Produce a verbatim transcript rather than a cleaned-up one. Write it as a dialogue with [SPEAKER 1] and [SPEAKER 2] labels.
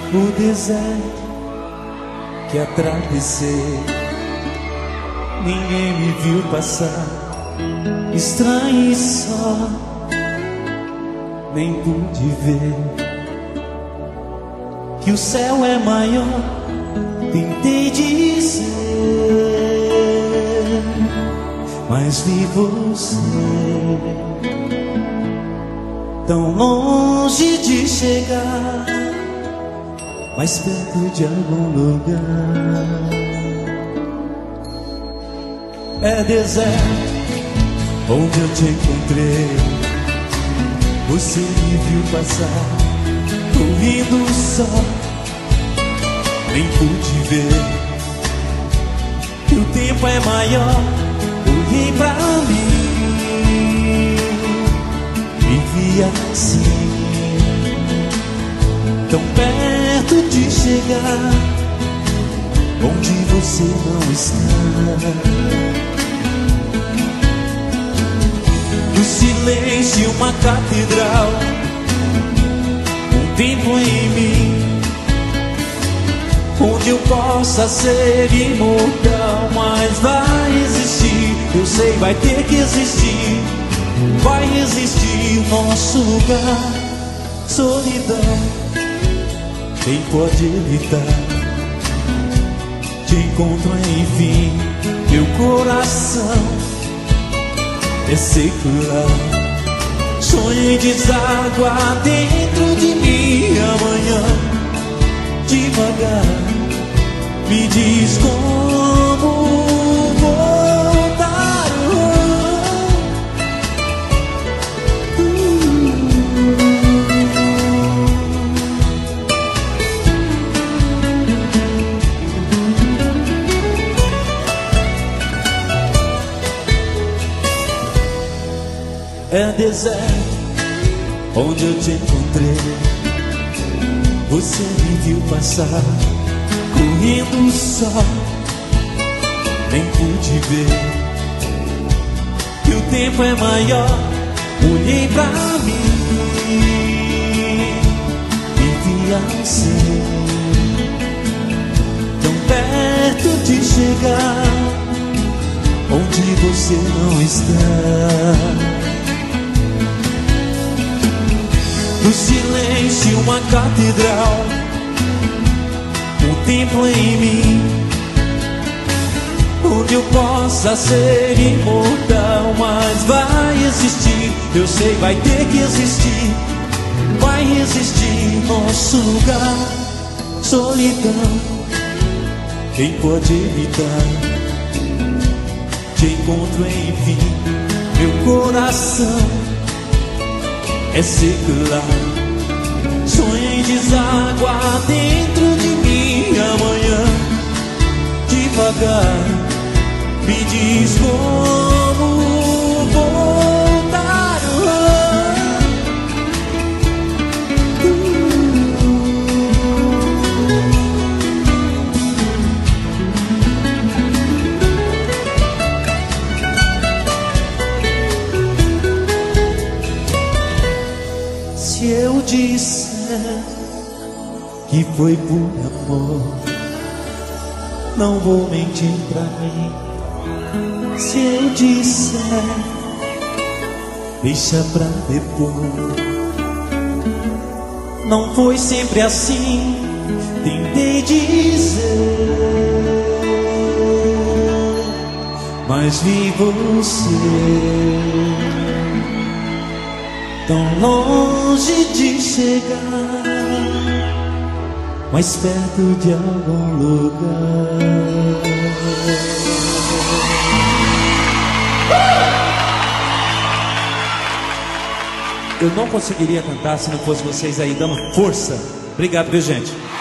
[SPEAKER 1] o deserto que atravessei. Ninguém me viu passar, estranho e só, nem pude ver que o céu é maior. Tentei dizer, mas vi você tão longe de chegar, mais perto de algum lugar. É deserto onde eu te encontrei. Você me viu passar, correndo só, nem pude ver que o tempo é maior. Olhei pra mim, me vi assim, tão perto de chegar onde você não está. No silêncio uma catedral, um templo em mim, onde eu possa ser imortal. Mas vai existir, eu sei, vai ter que existir, vai existir nosso lugar. Solidão, quem pode evitar? Te encontro enfim, meu coração é secular. Sonho em deságua dentro de mim amanhã. Devagar, me diz como voltar. É deserto onde eu te encontrei. Você me viu passar, correndo só, nem pude ver que o tempo é maior. Olhei pra mim, me vi assim, tão perto de chegar onde você não está. No silêncio uma catedral, um templo em mim, onde eu possa ser imortal. Mas vai existir, eu sei, vai ter que existir, vai existir nosso lugar. Solidão, quem pode evitar? Te encontro enfim, meu coração é secular. Sonho em deságua dentro de mim amanhã. Devagar, me diz como voltar. Se eu disser que foi por amor, não vou mentir pra mim. Se eu disser, deixa pra depois. Não foi sempre assim, tentei dizer, mas vi você tão longe de chegar, mais perto de algum lugar. Eu não conseguiria cantar se não fosse vocês aí dando força. Obrigado, viu, gente?